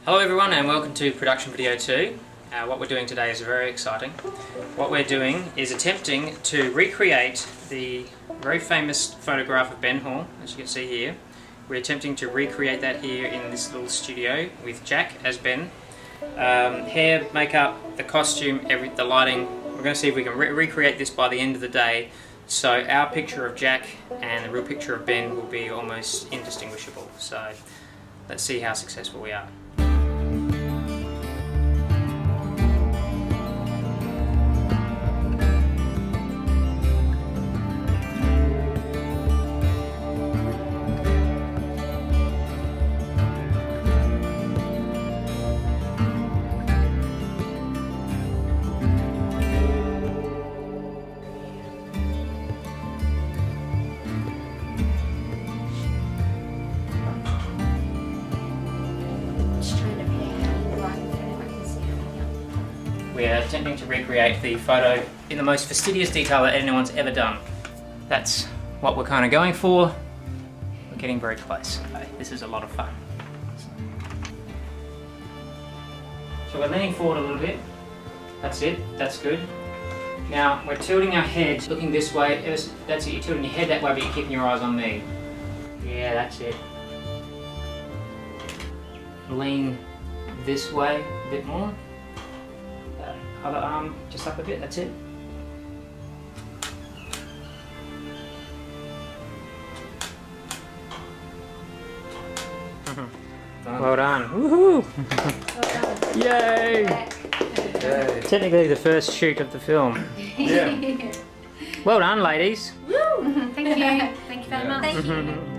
Hello everyone and welcome to Production Video 2. What we're doing today is very exciting. What we're doing is attempting to recreate the very famous photograph of Ben Hall, as you can see here. We're attempting to recreate that here in this little studio with Jack as Ben. Hair, makeup, the costume, the lighting. We're going to see if we can recreate this by the end of the day. So our picture of Jack and the real picture of Ben will be almost indistinguishable. So let's see how successful we are. We're attempting to recreate the photo in the most fastidious detail that anyone's ever done. That's what we're kind of going for. We're getting very close. This is a lot of fun. So we're leaning forward a little bit. That's it. That's good. Now we're tilting our head, looking this way. That's it. You're tilting your head that way, but you're keeping your eyes on me. Yeah, that's it. Lean this way a bit more. Other arm just up a bit, that's it. Well done. Woohoo! Well done. Yay! Yay! Technically the first shoot of the film. Yeah. Well done, ladies. Woo! Thank you. Thank you very much. Thank you.